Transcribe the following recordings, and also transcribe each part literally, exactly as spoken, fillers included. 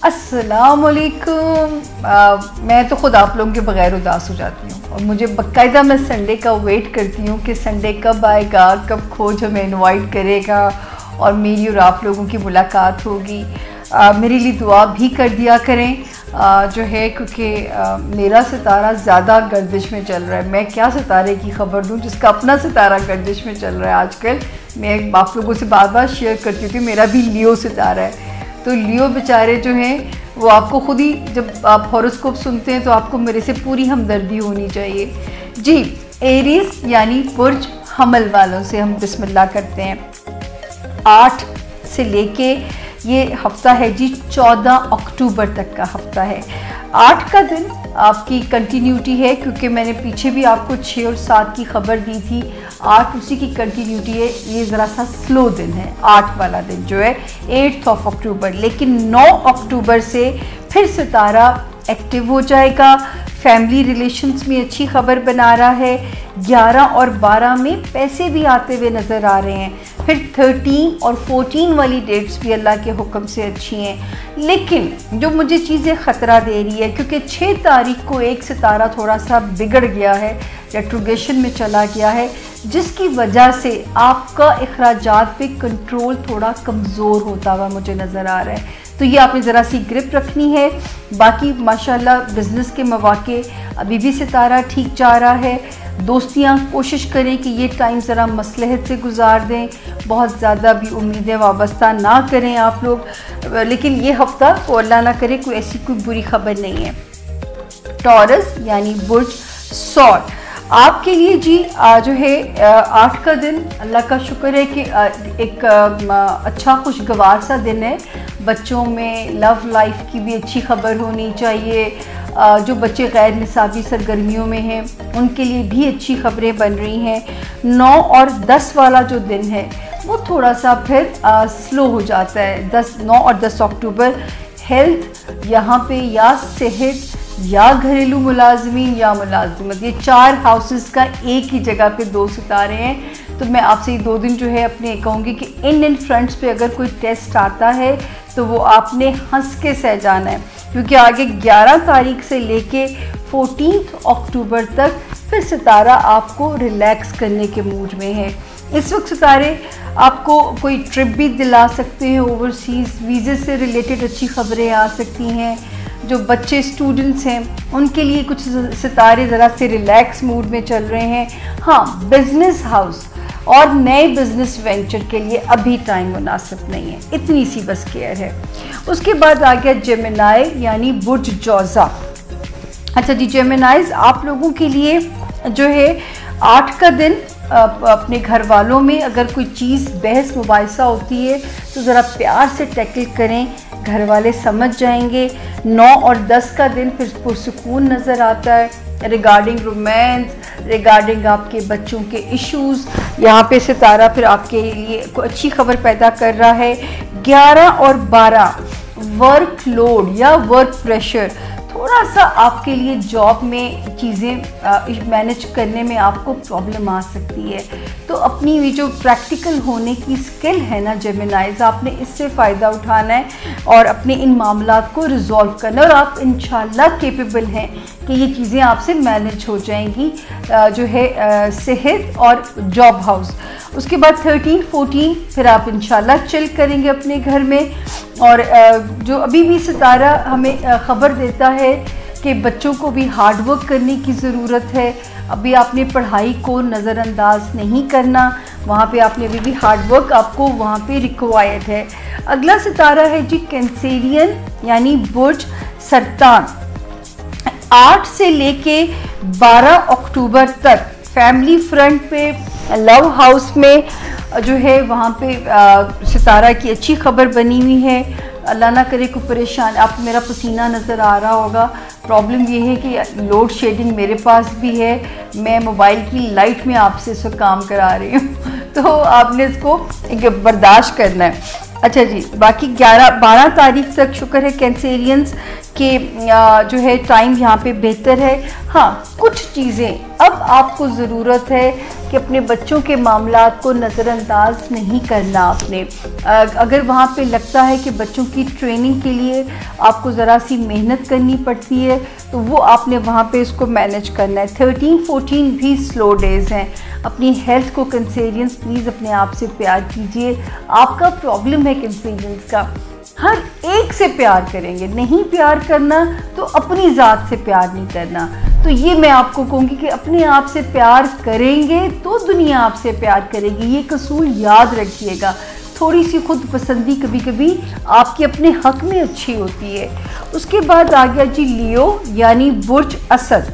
अस्सलामुअलैकुम। मैं तो ख़ुद आप लोगों के बग़ैर उदास हो जाती हूँ और मुझे बाकायदा मैं संडे का वेट करती हूँ कि संडे कब आएगा, कब खोज हमें इनवाइट करेगा और मेरी और आप लोगों की मुलाकात होगी। आ, मेरे लिए दुआ भी कर दिया करें आ, जो है, क्योंकि मेरा सितारा ज़्यादा गर्दिश में चल रहा है। मैं क्या सितारे की ख़बर दूँ जिसका अपना सितारा गर्दिश में चल रहा है। आजकल मैं आप लोगों से बार बार शेयर करती हूँ कि मेरा भी लियो सितारा है। तो लियो बेचारे जो हैं वो आपको खुद ही, जब आप हॉरोस्कोप सुनते हैं तो आपको मेरे से पूरी हमदर्दी होनी चाहिए जी। एरीज यानी बुर्ज हमल वालों से हम बिस्मिल्लाह करते हैं। आठ से लेके ये हफ्ता है जी चौदह अक्टूबर तक का हफ्ता है। आठ का दिन आपकी कंटिन्यूटी है, क्योंकि मैंने पीछे भी आपको छः और सात की खबर दी थी। आठ उसी की कंटिन्यूटी है। ये ज़रा सा स्लो दिन है आठ वाला दिन जो है एट्थ ऑफ अक्टूबर। लेकिन नौ अक्टूबर से फिर सितारा एक्टिव हो जाएगा। फैमिली रिलेशंस में अच्छी खबर बना रहा है। ग्यारह और बारह में पैसे भी आते हुए नज़र आ रहे हैं। फिर थर्टीन और फोर्टीन वाली डेट्स भी अल्लाह के हुक्म से अच्छी हैं। लेकिन जो मुझे चीज़ें ख़तरा दे रही है, क्योंकि छः तारीख को एक सितारा थोड़ा सा बिगड़ गया है, रेट्रोगेशन में चला गया है, जिसकी वजह से आपका अखराजात पे कंट्रोल थोड़ा कमज़ोर होता हुआ मुझे नज़र आ रहा है। तो ये आपने ज़रा सी ग्रिप रखनी है। बाकी माशाल्लाह बिज़नेस के मौके अभी भी सितारा ठीक जा रहा है। दोस्तियाँ कोशिश करें कि ये टाइम ज़रा मसलहत से गुजार दें, बहुत ज़्यादा भी उम्मीदें वाबस्ता ना करें आप लोग। लेकिन ये हफ्ता को अल्लाह ना करे कोई ऐसी कोई बुरी खबर नहीं है। टॉरस यानी बुर्ज सौर आपके लिए जी आ, जो है आठ का दिन अल्लाह का शुक्र है कि आ, एक आ, अच्छा खुशगवार सा दिन है। बच्चों में लव लाइफ की भी अच्छी खबर होनी चाहिए। आ, जो बच्चे गैर निसाबी सरगर्मियों में हैं उनके लिए भी अच्छी खबरें बन रही हैं। नौ और दस वाला जो दिन है वो थोड़ा सा फिर आ, स्लो हो जाता है। दस नौ और दस अक्टूबर हेल्थ यहाँ पे या सेहत या घरेलू मुलाजमीन या मुलाजमत, ये चार हाउसेस का एक ही जगह पे दो सितारे हैं। तो मैं आपसे ये दो दिन जो है अपने कहूँगी कि इन इन फ्रंट्स पे अगर कोई टेस्ट आता है तो वो आपने हंस के सह जाना है, क्योंकि आगे ग्यारह तारीख से लेके फोर्टीन अक्टूबर तक फिर सितारा आपको रिलैक्स करने के मूड में है। इस वक्त सितारे आपको कोई ट्रिप भी दिला सकते हैं ओवरसीज़, वीज़े से रिलेटेड अच्छी खबरें आ सकती हैं। जो बच्चे स्टूडेंट्स हैं उनके लिए कुछ सितारे ज़रा से रिलैक्स मूड में चल रहे हैं। हाँ, बिज़नेस हाउस और नए बिज़नेस वेंचर के लिए अभी टाइम मुनासिब नहीं है, इतनी सी बस केयर है। उसके बाद आ गया जेमिनाई यानी बुर्ज जौज़ा। अच्छा जी, जेमिनाइज आप लोगों के लिए जो है आठ का दिन अपने घर वालों में अगर कोई चीज़ बहस मुबाहिसा होती है तो ज़रा प्यार से टैकल करें, घर वाले समझ जाएंगे। नौ और दस का दिन फिर पुरसुकून नज़र आता है रिगार्डिंग रोमांस, रिगार्डिंग आपके बच्चों के इश्यूज़। यहाँ पे सितारा फिर आपके लिए कोई अच्छी खबर पैदा कर रहा है। ग्यारह और बारह वर्क लोड या वर्क प्रेशर, थोड़ा सा आपके लिए जॉब में चीज़ें मैनेज करने में आपको प्रॉब्लम आ सकती है। तो अपनी ये जो प्रैक्टिकल होने की स्किल है ना जेमिनाइज, आपने इससे फ़ायदा उठाना है और अपने इन मामलात को रिजॉल्व करना है। और आप इंशाल्लाह केपेबल हैं कि ये चीज़ें आपसे मैनेज हो जाएंगी, जो है सेहत और जॉब हाउस। उसके बाद थर्टीन फोर्टीन फिर आप इंशाल्लाह चिल करेंगे अपने घर में। और जो अभी भी सितारा हमें ख़बर देता है कि बच्चों को भी हार्ड वर्क करने की ज़रूरत है। अभी आपने पढ़ाई को नज़रअंदाज नहीं करना, वहाँ पे आपने अभी भी हार्ड वर्क आपको वहाँ पे रिक्वायर्ड है। अगला सितारा है जी कैंसेरियन यानी बुर्ज सरतान। आठ से लेके बारह अक्टूबर तक फैमिली फ्रंट पे लव हाउस में जो है वहाँ पे सितारा की अच्छी खबर बनी हुई है। अल्लाह ना करे कोई परेशान, आप मेरा पसीना नज़र आ रहा होगा। प्रॉब्लम ये है कि लोड शेडिंग मेरे पास भी है, मैं मोबाइल की लाइट में आपसे इस वक्त काम करा रही हूँ तो आपने इसको बर्दाश्त करना है। अच्छा जी, बाकी ग्यारह बारह तारीख तक शुक्र है कैंसेरियंस कि जो है टाइम यहाँ पे बेहतर है। हाँ, कुछ चीज़ें अब आपको ज़रूरत है कि अपने बच्चों के मामलात को नज़रअंदाज नहीं करना आपने। अगर वहाँ पे लगता है कि बच्चों की ट्रेनिंग के लिए आपको ज़रा सी मेहनत करनी पड़ती है तो वो आपने वहाँ पे इसको मैनेज करना है। थर्टीन फोर्टीन भी स्लो डेज़ हैं। अपनी हेल्थ को कंसेरियंस प्लीज़ अपने आप से प्यार कीजिए। आपका प्रॉब्लम है कंसेरियंस का, हर एक से प्यार करेंगे, नहीं प्यार करना तो अपनी ज़ात से प्यार नहीं करना। तो ये मैं आपको कहूँगी कि अपने आप से प्यार करेंगे तो दुनिया आपसे प्यार करेगी। ये कसूल याद रखिएगा। थोड़ी सी खुद पसंदी कभी कभी आपके अपने हक में अच्छी होती है। उसके बाद आ गया जी लियो यानी बुर्ज असद।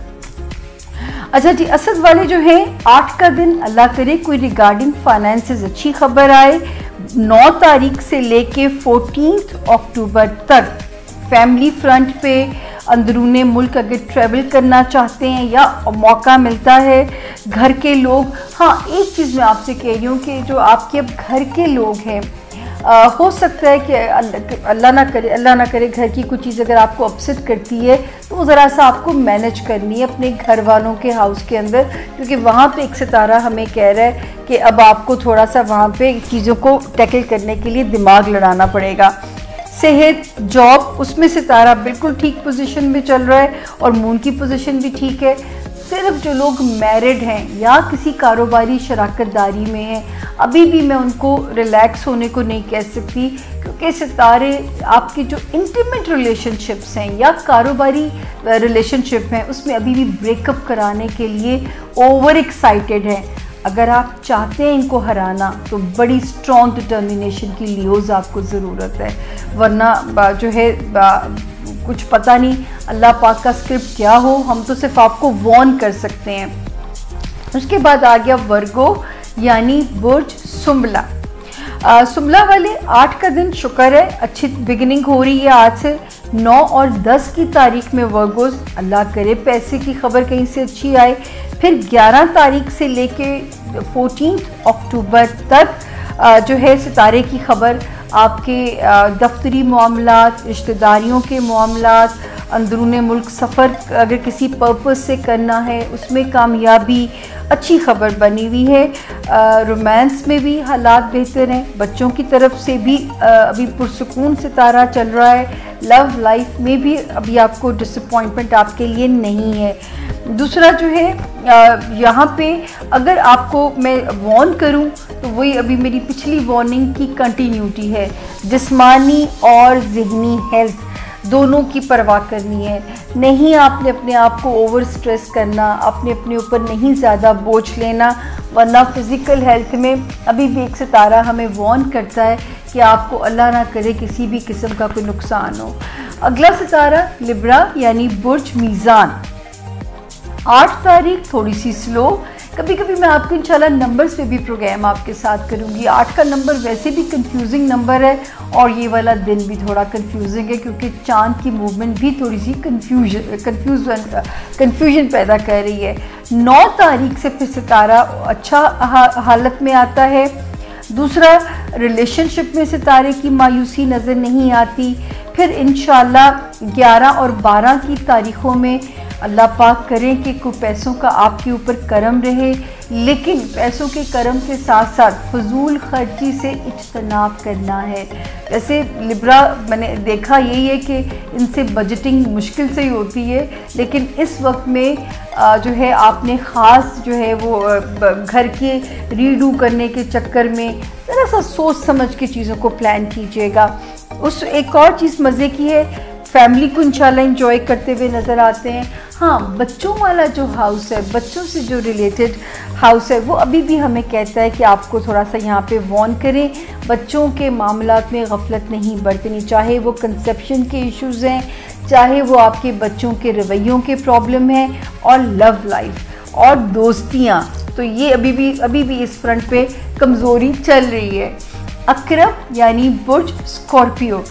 अच्छा जी, असद वाले जो हैं, आठ का दिन अल्लाह करे कोई रिगार्डिंग फाइनेंसेस अच्छी खबर आए। नौ तारीख से लेके फोर्टीन अक्टूबर तक फैमिली फ्रंट पे अंदरूने मुल्क अगर ट्रैवल करना चाहते हैं या मौका मिलता है, घर के लोग, हाँ एक चीज़ मैं आपसे कह रही हूँ कि जो आपके अब घर के लोग हैं, आ, हो सकता है कि अल्लाह ना करे अल्लाह ना करे घर की कुछ चीज़ अगर आपको अपसेट करती है तो वो ज़रा सा आपको मैनेज करनी है अपने घर वालों के हाउस के अंदर, क्योंकि वहाँ पे एक सितारा हमें कह रहा है कि अब आपको थोड़ा सा वहाँ पे चीज़ों को टैकल करने के लिए दिमाग लड़ाना पड़ेगा। सेहत, जॉब, उसमें सितारा बिल्कुल ठीक पोजीशन में चल रहा है और मून की पोजीशन भी ठीक है। सिर्फ जो लोग मैरिड हैं या किसी कारोबारी शराकतदारी में हैं, अभी भी मैं उनको रिलैक्स होने को नहीं कह सकती, क्योंकि सितारे आपकी जो इंटीमेट रिलेशनशिप्स हैं या कारोबारी रिलेशनशिप हैं उसमें अभी भी ब्रेकअप कराने के लिए ओवर एक्साइटेड हैं। अगर आप चाहते हैं इनको हराना तो बड़ी स्ट्रॉन्ग डिटर्मिनेशन की लियोज आपको ज़रूरत है, वरना जो है कुछ पता नहीं अल्लाह पाक का स्क्रिप्ट क्या हो, हम तो सिर्फ आपको वॉर्न कर सकते हैं। उसके बाद आ गया वर्गो यानी बुर्ज सुंबला। आ, सुंबला वाले आठ का दिन शुक्र है अच्छी बिगिनिंग हो रही है आज से। नौ और दस की तारीख में वर्गोस, अल्लाह करे पैसे की खबर कहीं से अच्छी आए। फिर ग्यारह तारीख से लेके फोर्टीन अक्टूबर तक आ, जो है सितारे की खबर आपके दफ्तरी मामलात, रिश्तेदारियों के मामलात, अंदरूने मुल्क सफ़र अगर किसी पर्पस से करना है उसमें कामयाबी, अच्छी खबर बनी हुई है। रोमांस में भी हालात बेहतर हैं, बच्चों की तरफ से भी आ, अभी पुरसुकून सितारा चल रहा है। लव लाइफ में भी अभी आपको डिसअपॉइंटमेंट आपके लिए नहीं है। दूसरा जो है यहाँ पे अगर आपको मैं वॉर्न करूँ तो वही अभी मेरी पिछली वार्निंग की कंटिन्यूटी है। जिस्मानी और ज़हनी हेल्थ दोनों की परवाह करनी है। नहीं आपने अपने आप को ओवर स्ट्रेस करना, अपने अपने ऊपर नहीं ज़्यादा बोझ लेना, वरना फिज़िकल हेल्थ में अभी भी एक सितारा हमें वार्न करता है कि आपको अल्लाह ना करे किसी भी किस्म का कोई नुकसान हो। अगला सितारा लिब्रा यानी बुर्ज मीज़ान। आठ तारीख थोड़ी सी स्लो, कभी कभी मैं आपको इंशाल्लाह नंबर्स पे भी प्रोग्राम आपके साथ करूँगी। आठ का नंबर वैसे भी कंफ्यूजिंग नंबर है और ये वाला दिन भी थोड़ा कंफ्यूजिंग है क्योंकि चांद की मूवमेंट भी थोड़ी सी कंफ्यूजन कंफ्यूजन कंफ्यूजन पैदा कर रही है। नौ तारीख से फिर सितारा अच्छा हा, हालत में आता है। दूसरा, रिलेशनशिप में सितारे की मायूसी नज़र नहीं आती। फिर इंशाल्लाह ग्यारह और बारह की तारीख़ों में अल्लाह पाक करें कि कोई पैसों का आपके ऊपर करम रहे, लेकिन पैसों के करम के साथ साथ फजूल खर्ची से इज्तनाब करना है। वैसे लिब्रा मैंने देखा यही है कि इनसे बजटिंग मुश्किल से ही होती है, लेकिन इस वक्त में जो है आपने ख़ास जो है वो घर के रीडू करने के चक्कर में ज़रा सा सोच समझ के चीज़ों को प्लान कीजिएगा। उस एक और चीज़ मज़े की है, फैमिली को इंशाल्लाह एंजॉय करते हुए नज़र आते हैं। हाँ, बच्चों वाला जो हाउस है, बच्चों से जो रिलेटेड हाउस है, वो अभी भी हमें कहता है कि आपको थोड़ा सा यहाँ पे वॉर्न करें, बच्चों के मामलात में गफलत नहीं बरतनी, चाहे वो कंसेप्शन के इश्यूज़ हैं, चाहे वो आपके बच्चों के रवैयों के प्रॉब्लम हैं, और लव लाइफ और दोस्तियाँ, तो ये अभी भी अभी भी इस फ्रंट पे कमज़ोरी चल रही है। अक्रब यानी बुर्ज स्कॉर्पियो।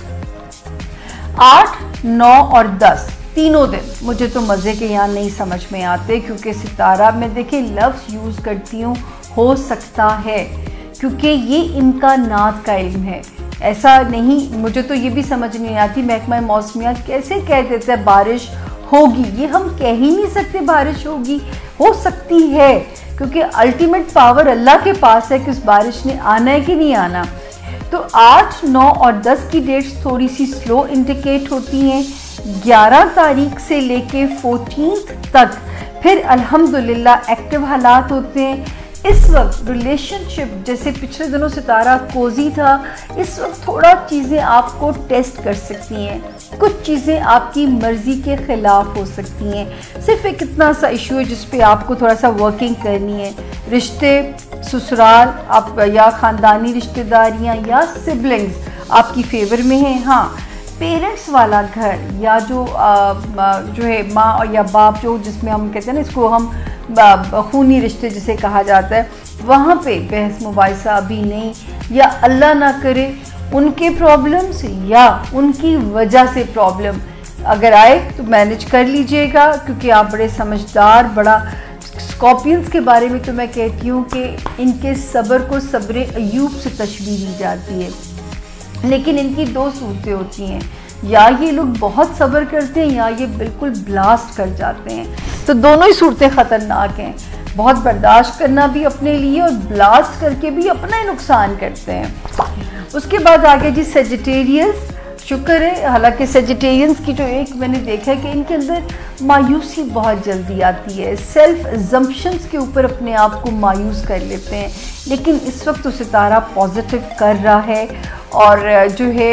आठ, नौ और दस तीनों दिन मुझे तो मज़े के यहाँ नहीं समझ में आते, क्योंकि सितारा मैं देखिए लफ्ज़ यूज़ करती हूँ हो सकता है, क्योंकि ये इनका नात का इल्म है। ऐसा नहीं, मुझे तो ये भी समझ नहीं आती महकमा मौसमियात कैसे कह देता है बारिश होगी। ये हम कह ही नहीं सकते बारिश होगी, हो सकती है, क्योंकि अल्टीमेट पावर अल्लाह के पास है कि उस बारिश ने आना है कि नहीं आना। तो आठ, नौ और दस की डेट्स थोड़ी सी स्लो इंडिकेट होती हैं। ग्यारह तारीख से लेके फोर्टीन्थ तक फिर अल्हम्दुलिल्लाह एक्टिव हालात होते हैं। इस वक्त रिलेशनशिप, जैसे पिछले दिनों सितारा कोजी था, इस वक्त थोड़ा चीज़ें आपको टेस्ट कर सकती हैं, कुछ चीज़ें आपकी मर्ज़ी के ख़िलाफ़ हो सकती हैं। सिर्फ एक इतना सा इशू है जिस पे आपको थोड़ा सा वर्किंग करनी है। रिश्ते, ससुराल आप या ख़ानदानी रिश्तेदारियाँ या सिबलिंग्स आपकी फेवर में हैं। हाँ, पेरेंट्स वाला घर या जो आ, जो है माँ या बाप, जो जिसमें हम कहते हैं ना, इसको हम खूनी रिश्ते जिसे कहा जाता है, वहाँ पे बहस मुबाहिसा अभी नहीं, या अल्लाह ना करे उनके प्रॉब्लम्स या उनकी वजह से प्रॉब्लम अगर आए तो मैनेज कर लीजिएगा, क्योंकि आप बड़े समझदार, बड़ा स्कॉर्पियंस के बारे में तो मैं कहती हूँ कि इनके सब्र को सब्र अयूब से तशबीह दी जाती है। लेकिन इनकी दो सूरतें होती हैं, या ये लोग बहुत सब्र करते हैं या ये बिल्कुल ब्लास्ट कर जाते हैं। तो दोनों ही सूरतें ख़तरनाक हैं, बहुत बर्दाश्त करना भी अपने लिए और ब्लास्ट करके भी अपना ही नुकसान करते हैं। उसके बाद आगे जी सेजिटेरियस, शुक्र है, हालांकि सेजिटेरियंस की जो एक मैंने देखा है कि इनके अंदर मायूसी बहुत जल्दी आती है, सेल्फ एजम्पशंस के ऊपर अपने आप को मायूस कर लेते हैं। लेकिन इस वक्त तो सितारा पॉजिटिव कर रहा है और जो है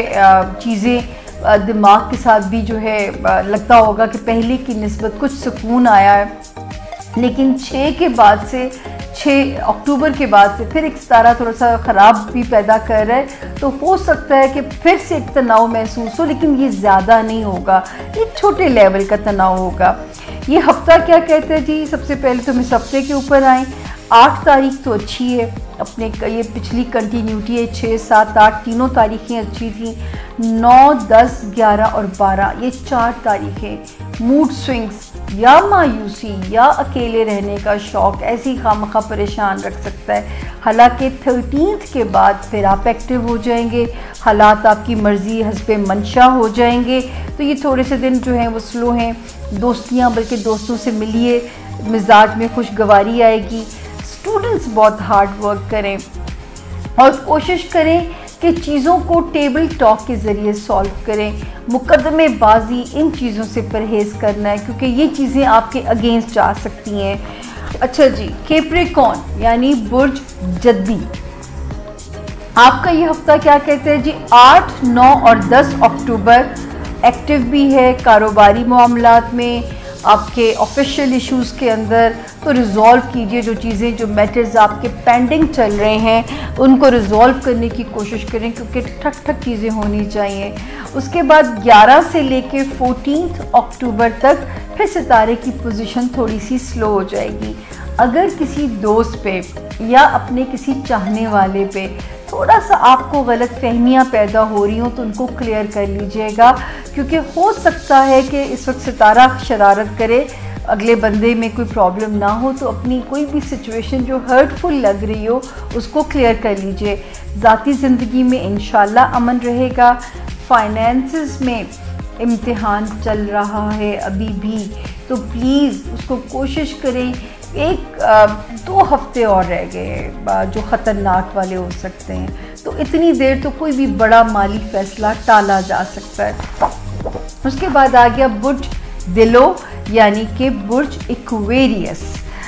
चीज़ें दिमाग के साथ भी जो है लगता होगा कि पहले की निस्बत कुछ सुकून आया है। लेकिन छः के बाद से, छः अक्टूबर के बाद से फिर एक सितारा थोड़ा सा ख़राब भी पैदा कर रहा है, तो हो सकता है कि फिर से एक तनाव महसूस हो, लेकिन ये ज़्यादा नहीं होगा, एक छोटे लेवल का तनाव होगा। ये हफ्ता क्या कहते हैं जी? सबसे पहले तो हम इस हफ्ते के ऊपर आएँ। आठ तारीख तो अच्छी है, अपने ये पिछली कंटिन्यूटी है, छः सात आठ तीनों तारीखें अच्छी थी। नौ दस ग्यारह और बारह ये चार तारीखें मूड स्विंग्स या मायूसी या अकेले रहने का शौक़ ऐसी खामखा परेशान रख सकता है। हालांकि थर्टीन्थ के बाद फिर आप एक्टिव हो जाएंगे, हालात आपकी मर्ज़ी हस्बे मंशा हो जाएंगे। तो ये थोड़े से दिन जो हैं वो स्लो हैं। दोस्तियाँ, बल्कि दोस्तों से मिलिए, मिजाज में खुशगवारी आएगी। स्टूडेंट्स बहुत हार्ड वर्क करें और कोशिश करें कि चीज़ों को टेबल टॉक के ज़रिए सॉल्व करें। मुकदमेबाजी, इन चीज़ों से परहेज़ करना है, क्योंकि ये चीज़ें आपके अगेंस्ट जा सकती हैं। अच्छा जी, कैप्रिकॉर्न यानी बुर्ज जद्दी, आपका ये हफ्ता क्या कहते हैं जी? आठ, नौ और दस अक्टूबर एक्टिव भी है कारोबारी मामलात में, आपके ऑफिशियल इश्यूज़ के अंदर। तो रिज़ॉल्व कीजिए जो चीज़ें, जो मैटर्स आपके पेंडिंग चल रहे हैं, उनको रिज़ॉल्व करने की कोशिश करें, क्योंकि ठक ठक चीज़ें होनी चाहिए। उसके बाद ग्यारह से लेके फोर्टीन्थ अक्टूबर तक फिर सितारे की पोजीशन थोड़ी सी स्लो हो जाएगी। अगर किसी दोस्त पे या अपने किसी चाहने वाले पे थोड़ा सा आपको गलत फहमियाँ पैदा हो रही हो, तो उनको क्लियर कर लीजिएगा, क्योंकि हो सकता है कि इस वक्त सितारा शरारत करे, अगले बंदे में कोई प्रॉब्लम ना हो। तो अपनी कोई भी सिचुएशन जो हर्टफुल लग रही हो उसको क्लियर कर लीजिए। ज़ाती ज़िंदगी में इंशाल्लाह अमन रहेगा। फाइनेंसेस में इम्तिहान चल रहा है अभी भी, तो प्लीज़ उसको कोशिश करें। एक दो हफ्ते और रह गए जो ख़तरनाक वाले हो सकते हैं, तो इतनी देर तो कोई भी बड़ा माली फ़ैसला टाला जा सकता है। उसके बाद आ गया बुर्ज दिलो यानी कि बुर्ज एक्वेरियस।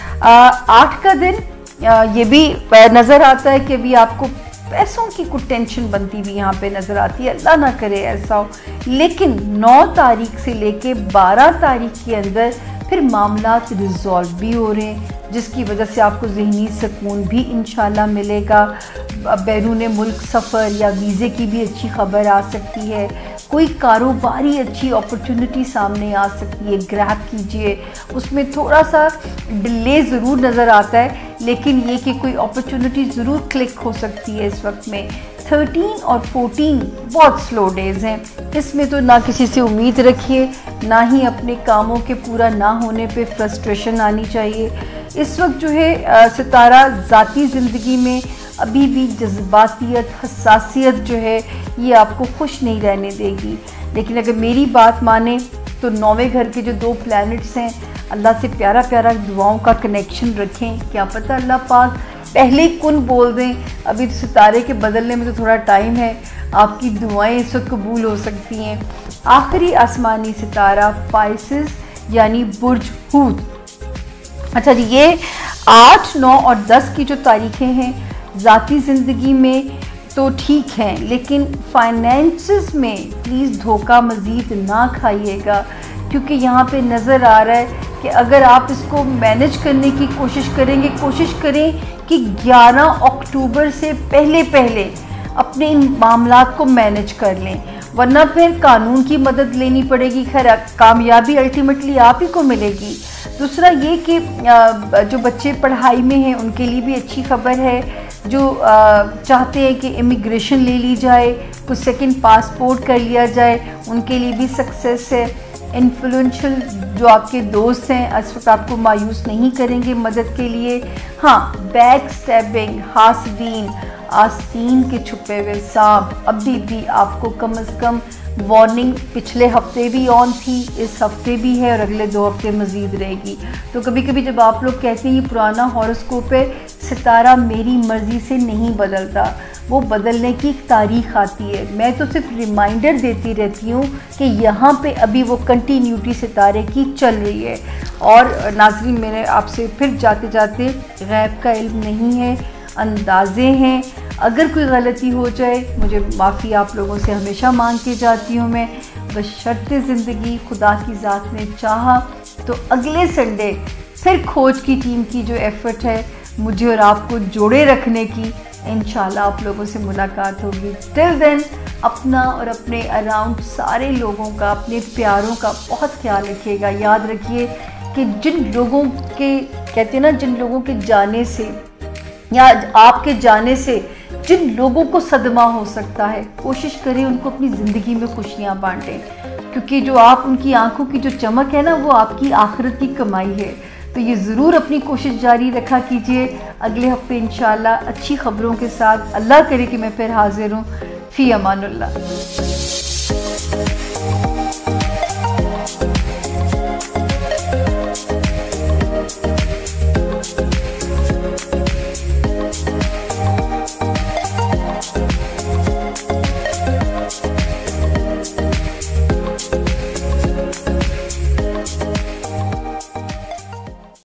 आठ का दिन आ, ये भी नज़र आता है कि अभी आपको पैसों की कुछ टेंशन बनती भी यहाँ पे नज़र आती है, अल्लाह ना करे ऐसा हो। लेकिन नौ तारीख से लेके बारह तारीख के अंदर फिर मामलात रिजॉल्व भी हो रहे हैं, जिसकी वजह से आपको ज़हनी सुकून भी इंशाल्लाह मिलेगा। बैरून मुल्क सफ़र या वीज़े की भी अच्छी खबर आ सकती है। कोई कारोबारी अच्छी अपॉर्चुनिटी सामने आ सकती है, ग्रैब कीजिए। उसमें थोड़ा सा डिले ज़रूर नज़र आता है, लेकिन ये कि कोई अपॉर्चुनिटी ज़रूर क्लिक हो सकती है इस वक्त में। थर्टीन और फोर्टीन बहुत स्लो डेज़ हैं, इसमें तो ना किसी से उम्मीद रखिए, ना ही अपने कामों के पूरा ना होने पे फ्रस्ट्रेशन आनी चाहिए। इस वक्त जो है सितारा ज़ाती ज़िंदगी में अभी भी जज्बातियत, हसासियत जो है ये आपको खुश नहीं रहने देगी। लेकिन अगर मेरी बात माने तो नौवें घर के जो दो प्लैनेट्स हैं, अल्लाह से प्यारा प्यारा दुआओं का कनेक्शन रखें। क्या पता अल्लाह पाक पहले ही कुन बोल दें। अभी तो सितारे के बदलने में तो थोड़ा टाइम है, आपकी दुआएं इस वक्त कबूल हो सकती हैं। आखिरी आसमानी सितारा पाइसिस यानी बुर्ज हूत। अच्छा जी, ये आठ, नौ और दस की जो तारीखें हैं ज़ाती ज़िंदगी में तो ठीक हैं, लेकिन फाइनेंसेस में प्लीज़ धोखा मज़ीद ना खाइएगा, क्योंकि यहाँ पे नज़र आ रहा है कि अगर आप इसको मैनेज करने की कोशिश करेंगे, कोशिश करें कि ग्यारह अक्टूबर से पहले पहले अपने इन मामलात को मैनेज कर लें, वरना फिर कानून की मदद लेनी पड़ेगी। खैर कामयाबी अल्टीमेटली आप ही को मिलेगी। दूसरा ये कि जो बच्चे पढ़ाई में हैं उनके लिए भी अच्छी खबर है। जो चाहते हैं कि इमिग्रेशन ले ली जाए, कुछ सेकंड पासपोर्ट कर लिया जाए, उनके लिए भी सक्सेस है। इन्फ्लुएंशियल जो आपके दोस्त हैं इस वक्त आपको मायूस नहीं करेंगे मदद के लिए। हाँ, बैक स्टैबिंग, हासदीन, आस्तीन के छुपे हुए सांप अभी भी आपको कम से कम वार्निंग पिछले हफ्ते भी ऑन थी, इस हफ्ते भी है और अगले दो हफ्ते मज़ीद रहेगी। तो कभी कभी जब आप लोग कहते हैं ये पुराना हॉरोस्कोप है, सितारा मेरी मर्ज़ी से नहीं बदलता, वो बदलने की एक तारीख आती है। मैं तो सिर्फ रिमाइंडर देती रहती हूँ कि यहाँ पे अभी वो कंटिन्यूटी सितारे की चल रही है। और नाज़रीन, मैंने आपसे फिर जाते जाते गैब का इल्म नहीं है, अंदाज़े हैं। अगर कोई गलती हो जाए मुझे माफ़ी आप लोगों से हमेशा मांग के जाती हूँ मैं। बशर्ते ज़िंदगी खुदा की ज़ात ने चाहा तो अगले संडे फिर खोज की टीम की जो एफ़र्ट है मुझे और आपको जोड़े रखने की, इंशाल्लाह आप लोगों से मुलाकात होगी। टिल देन अपना और अपने अराउंड सारे लोगों का, अपने प्यारों का बहुत ख्याल रखिएगा। याद रखिए कि जिन लोगों के कहते हैं ना, जिन लोगों के जाने से या आपके जाने से जिन लोगों को सदमा हो सकता है, कोशिश करें उनको अपनी ज़िंदगी में खुशियाँ बांटें, क्योंकि जो आप उनकी आंखों की जो चमक है ना, वो आपकी आखिरत की कमाई है। तो ये ज़रूर अपनी कोशिश जारी रखा कीजिए। अगले हफ्ते इंशाल्लाह अच्छी खबरों के साथ अल्लाह करे कि मैं फिर हाजिर हूँ। फ़ी अमानुल्लाह।